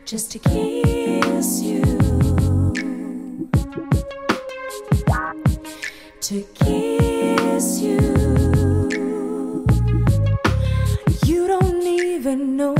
just to kiss you, to kiss you. You don't even know